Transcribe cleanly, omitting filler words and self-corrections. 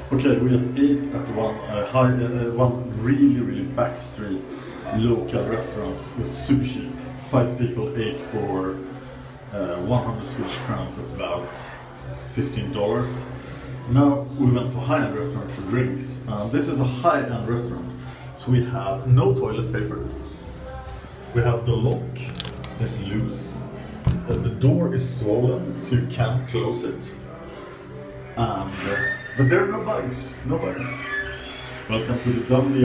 Okay, we just ate at one really back street local restaurant. It was super cheap. 5 people ate for 100 Swedish crowns. That's about $15. Now we went to a high-end restaurant for drinks. This is a high-end restaurant, so we have no toilet paper. We have the lock is loose. The door is swollen, so you can't close it. But there are no bugs. Welcome to the Gambia.